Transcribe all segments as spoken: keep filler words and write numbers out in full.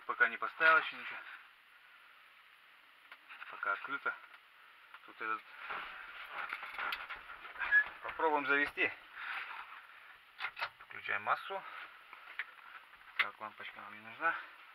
пока не поставил еще ничего. Пока открыто. Тут этот... Попробуем завести. Включаем массу. Так, лампочка нам не нужна.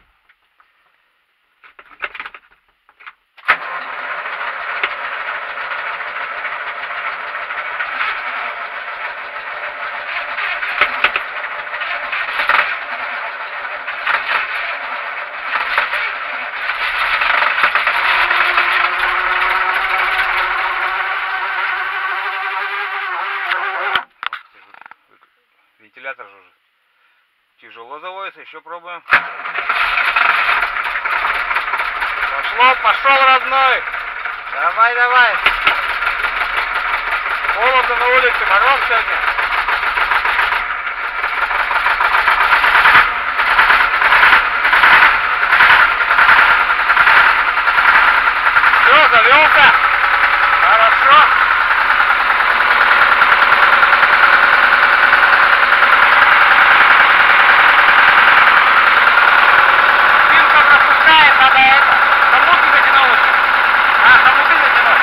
Вентилятор же уже тяжело заводится, еще пробуем. Пошло, пошел, родной. Давай, давай. Холодно на улице, мороз сегодня. Все, завелся. Хорошо. Надо это, хомуты затянуть. А, хомуты затянуть.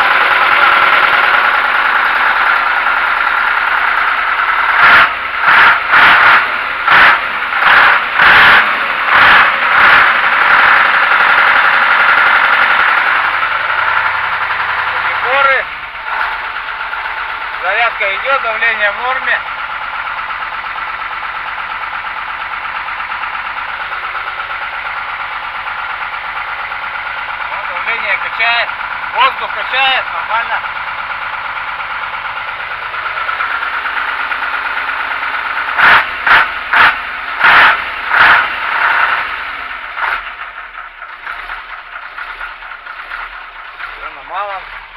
Помидоры. Зарядка идет, давление в норме. Качает, воздух качает, нормально. Все на малом.